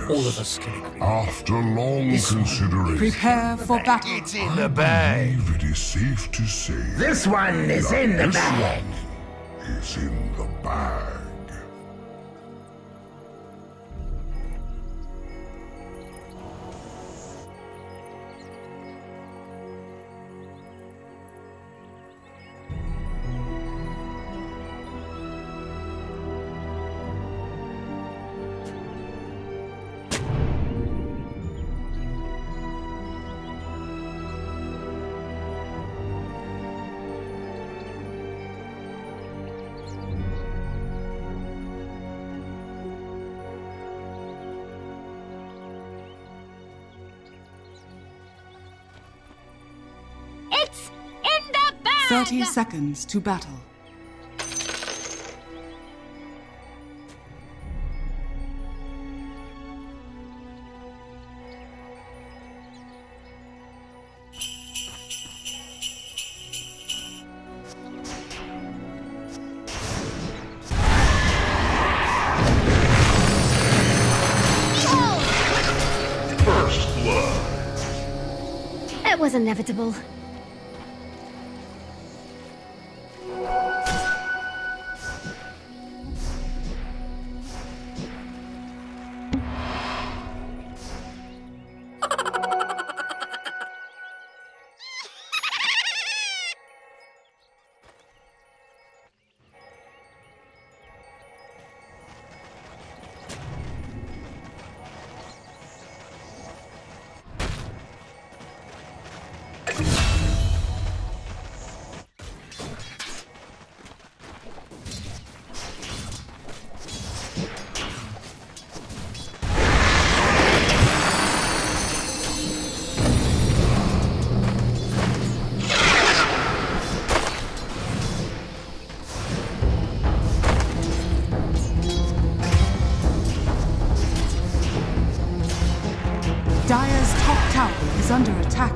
All of us can agree. After long This one. consideration, Prepare for battle. It's in the bag. I believe it is safe to say This one is in the this bag. one is in the bag. It's in the bag! 30 seconds to battle. First blood. It was inevitable. Dire's top tower is under attack.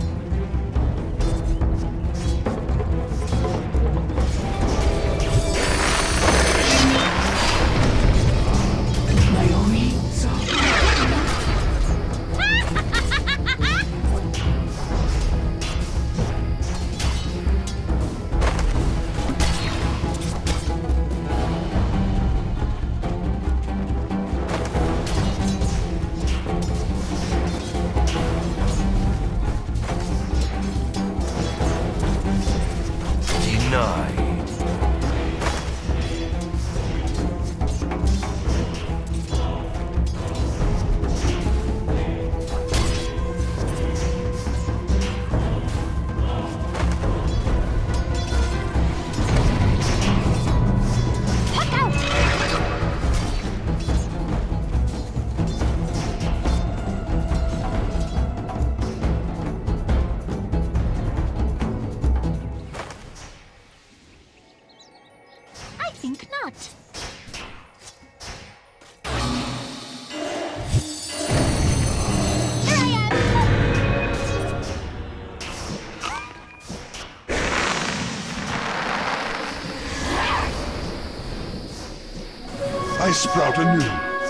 I sprout anew.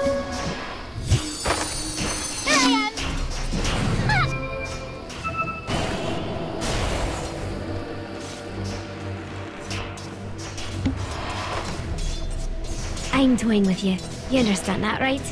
I'm toying with you. You understand that, right?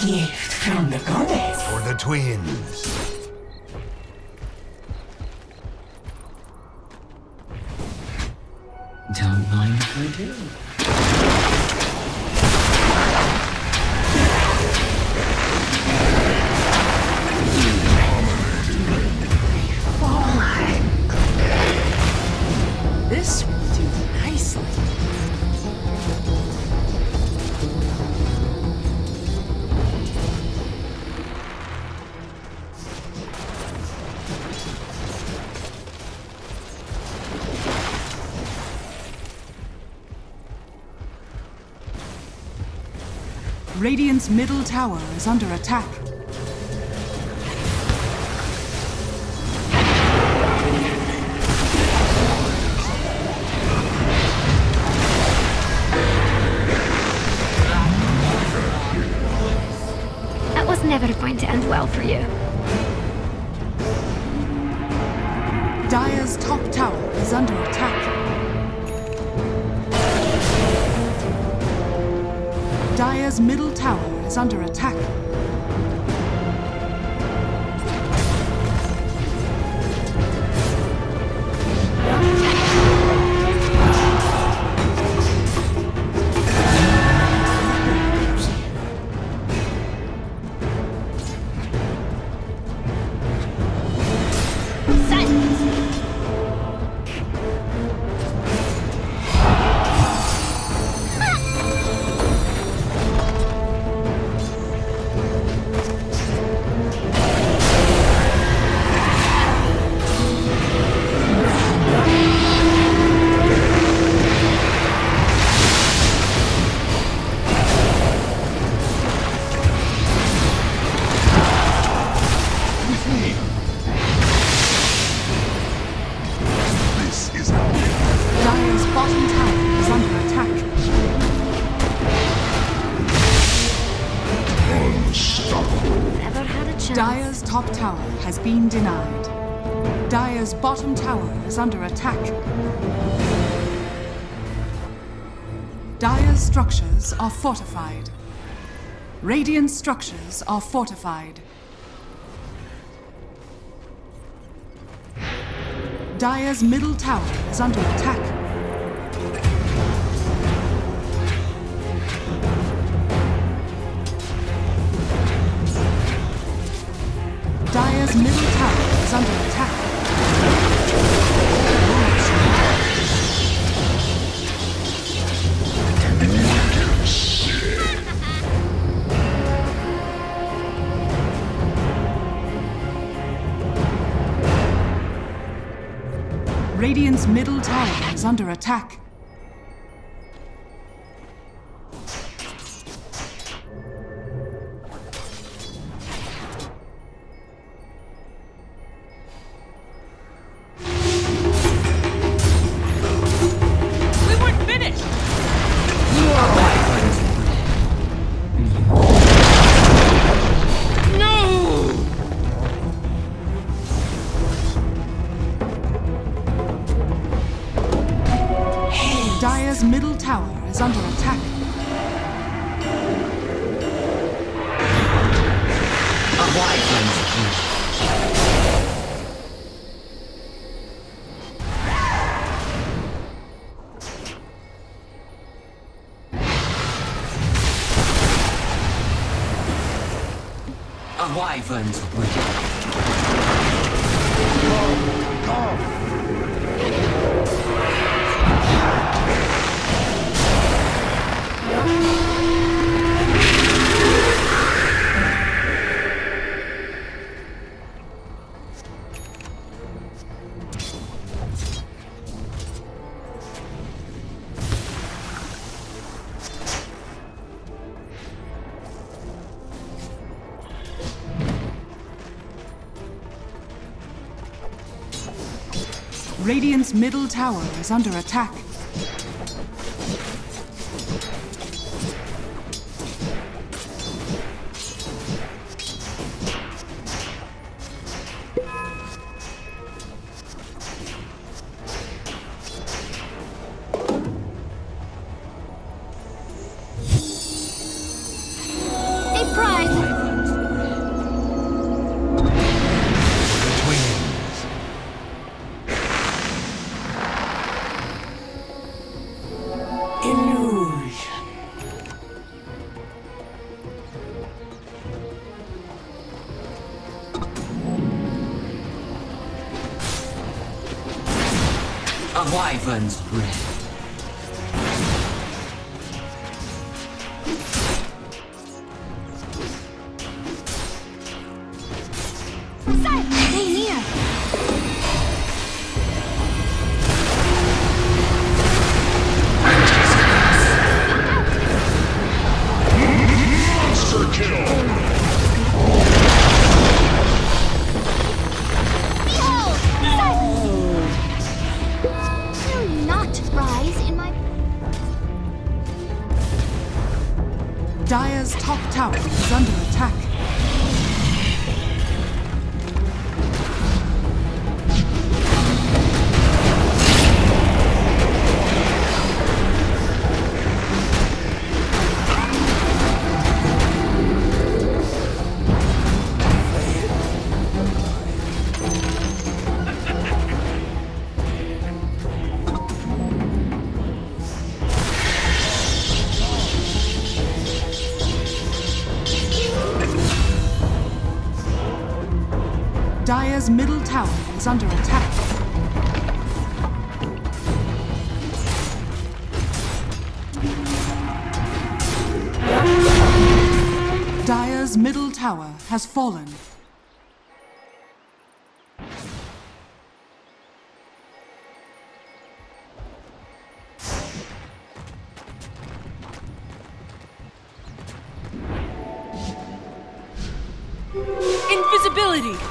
gift from the goddess. For the twins. Don't mind if I do. This will do nicely. Radiant's middle tower is under attack. That was never going to end well for you. Dire's top tower is under attack. Dire's middle tower is under attack. Dire's top tower has been denied. Dire's bottom tower is under attack. Dire's structures are fortified. Radiant structures are fortified. Dire's middle tower is under attack. Dire's middle tower is under attack. Radiant's middle tower is under attack. Dire's middle tower is under attack. A wyvern's wing. Radiant's middle tower is under attack. A prize A wyvern's breath. Scythe, stay near. Monster kill! Behold! Scythe! Do not rise in my... Dire's top tower is under attack. Dire's middle tower is under attack. Dire's middle tower has fallen. Invisibility!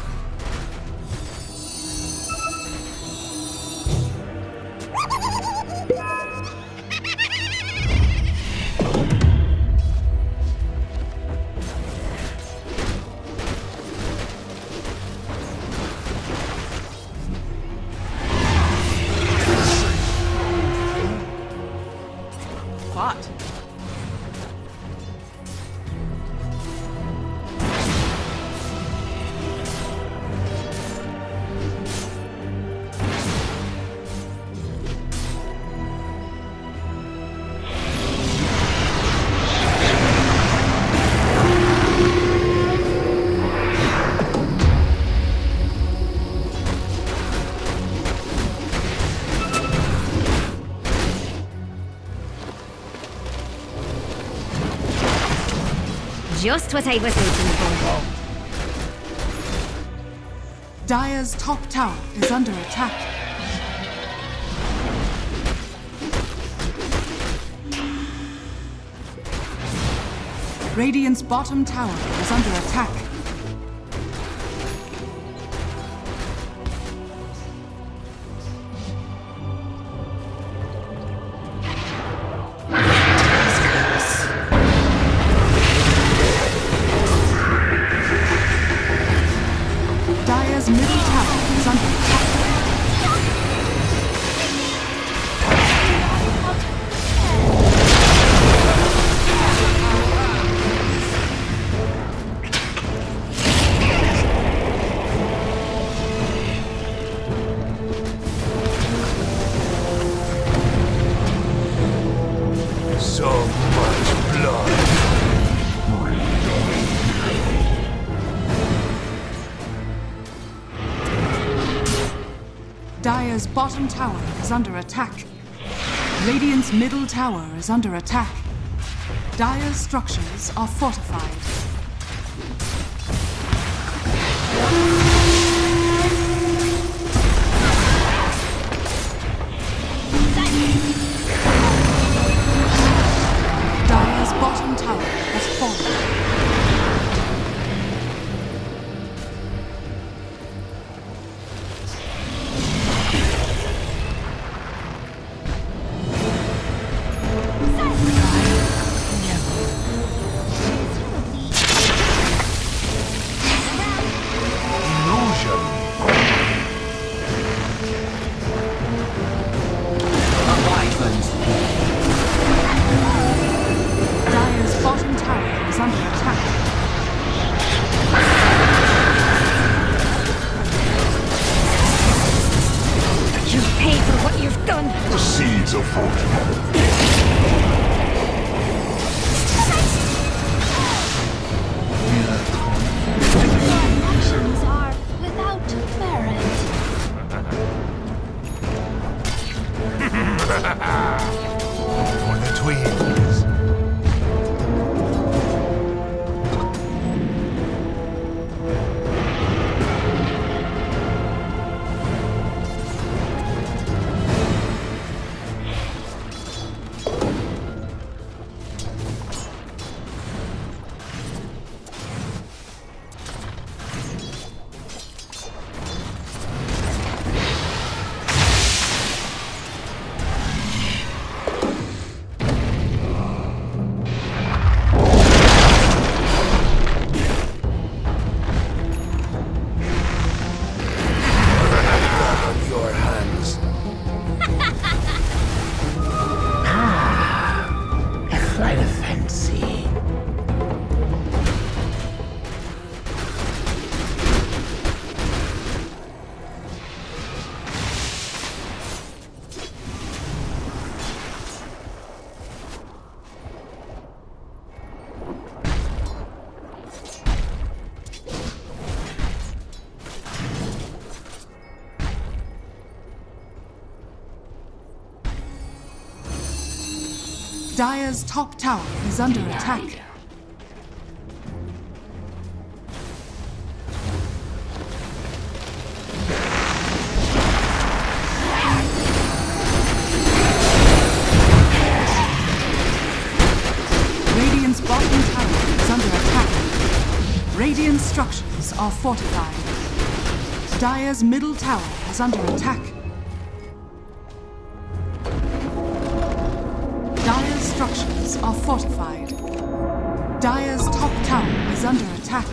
What? Just what I was waiting for. Dire's top tower is under attack. Radiant's bottom tower is under attack. Dire's middle tower is under attack. So much blood. Dire's bottom tower is under attack. Radiant's middle tower is under attack. Dire's structures are fortified. Dire's bottom tower has fallen. Dire's top tower is under attack. Radiant's bottom tower is under attack. Radiant structures are fortified. Dire's middle tower is under attack. Dire's structures are fortified. Dire's top tower is under attack.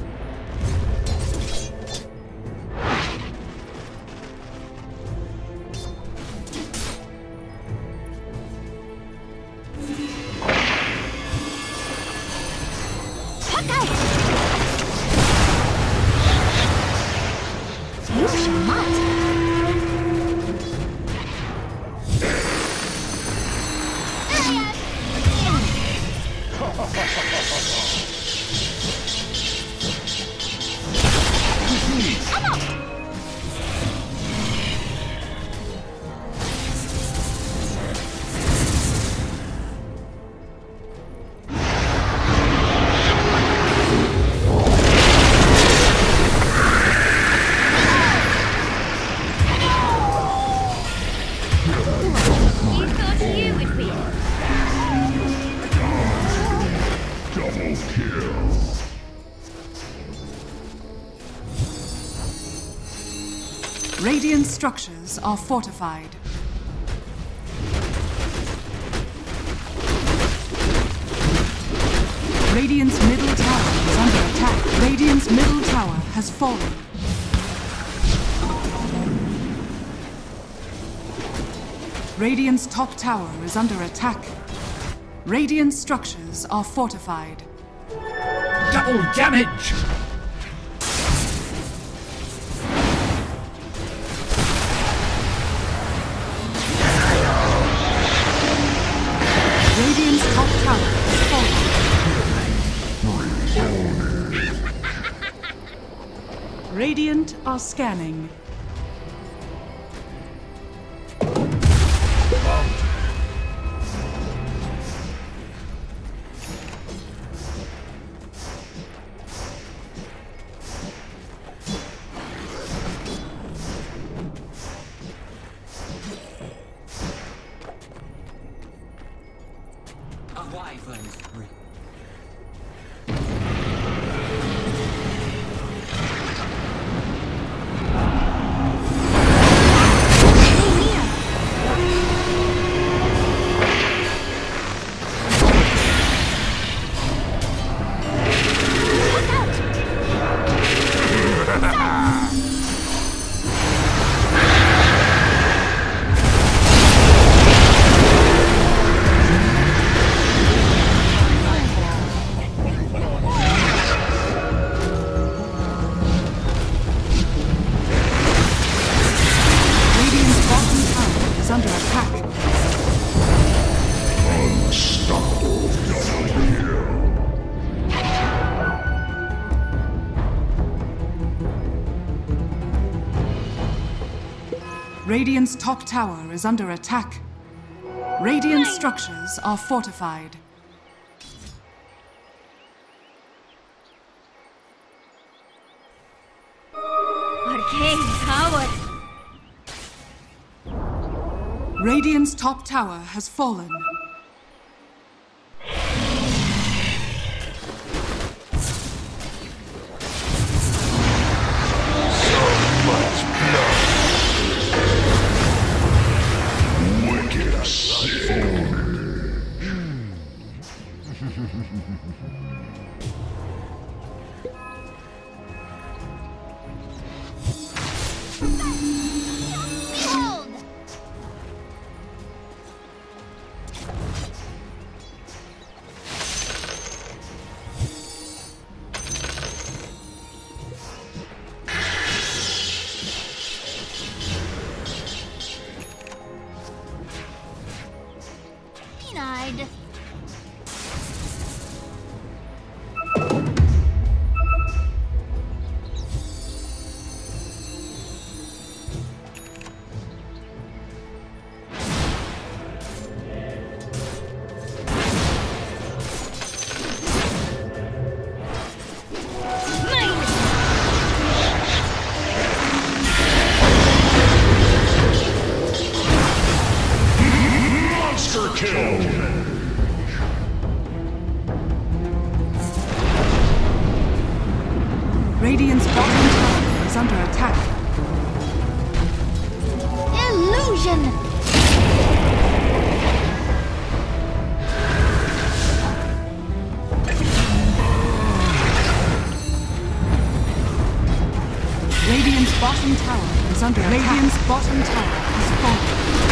Radiant structures are fortified. Radiant's middle tower is under attack. Radiant's middle tower has fallen. Radiant's top tower is under attack. Radiant structures are fortified. Double damage! Radiant's top tower is fallen. Radiant are scanning. Radiant's top tower is under attack. Radiant structures are fortified. Arcane power! Radiant's top tower has fallen. Behold! Radiant's bottom tower is under attack. Illusion! Radiant's bottom tower is under attack. Radiant's bottom tower has fallen.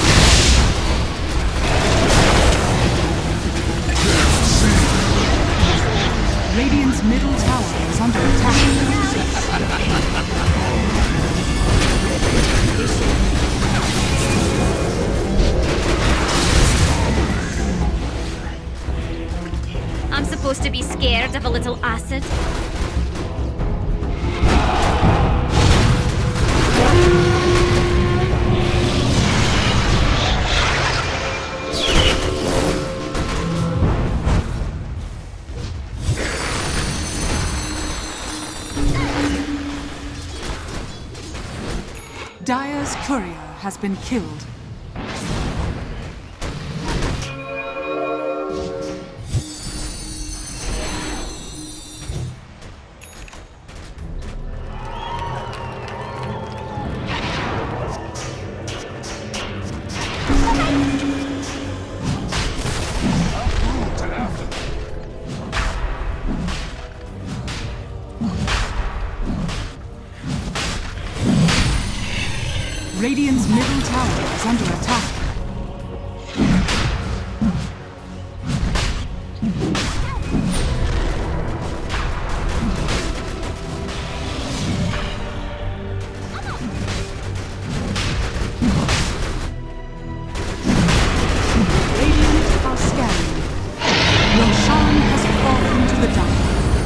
Radiant's middle tower is under attack. I'm supposed to be scared of a little acid. Dire's courier has been killed. Radiant's middle tower is under attack. Radiant are scanning. Roshan has fallen to the Dagger.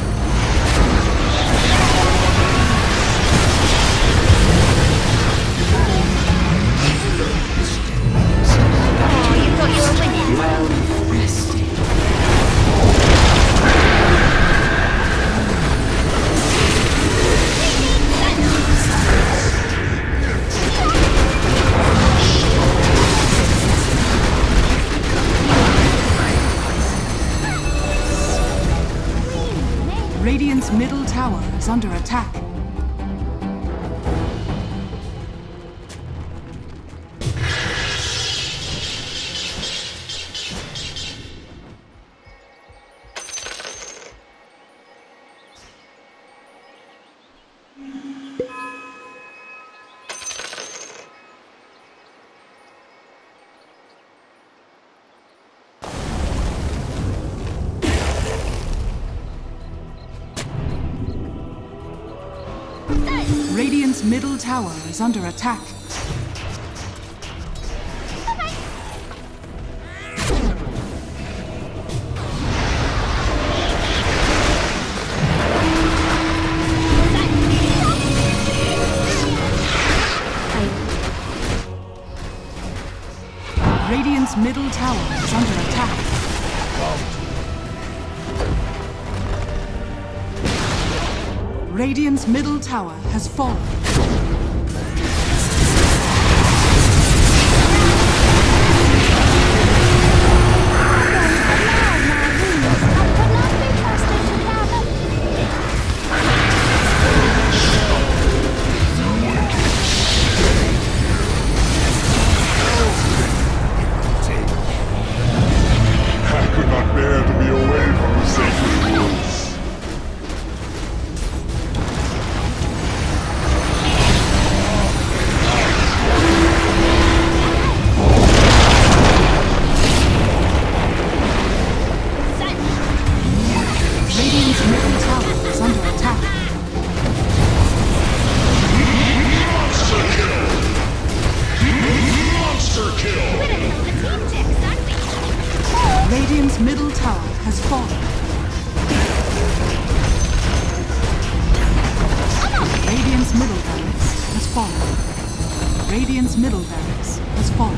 Radiant's middle tower is under attack. Radiant's middle tower is under attack. Radiant's middle tower is under attack. Radiant's middle tower has fallen. I could not bear to be away from the sacred woods. Radiant's middle tower is under attack. Monster kill! Radiant's middle tower has fallen. Radiant's middle barracks has fallen. Radiant's middle barracks has fallen.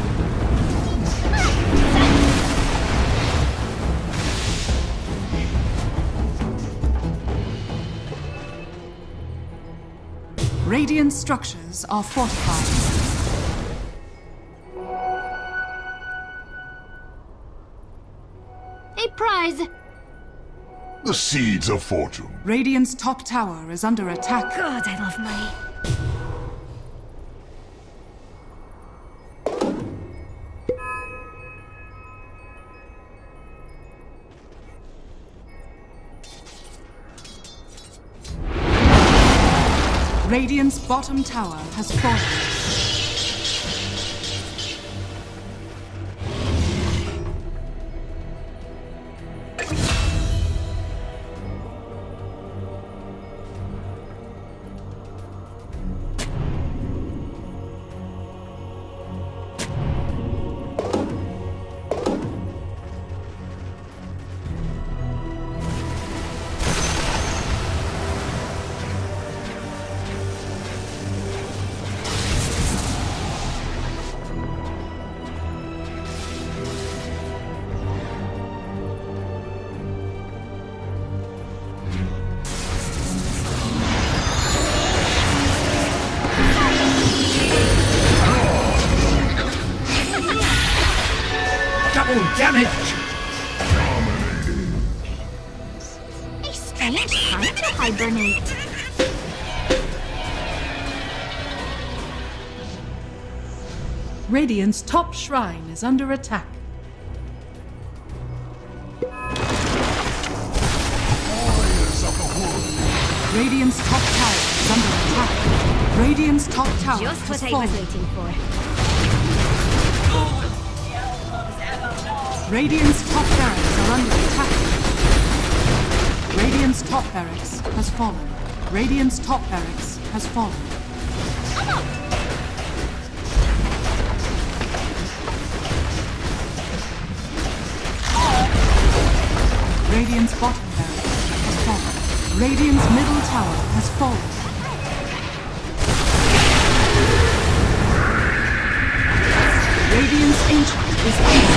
Radiant structures are fortified. A prize! The seeds of fortune. Radiant's top tower is under attack. God, I love money. Radiant's bottom tower has fallen. Damage! A strange time to hibernate. Radiant's top shrine is under attack. Radiant's top tower is under attack. Radiant's top tower Just has what I fallen. was waiting for. Radiant's top barracks are under attack. Radiant's top barracks has fallen. Radiant's top barracks has fallen. Radiant's bottom barracks has fallen. Radiant's middle tower has fallen. Radiant's ancient is under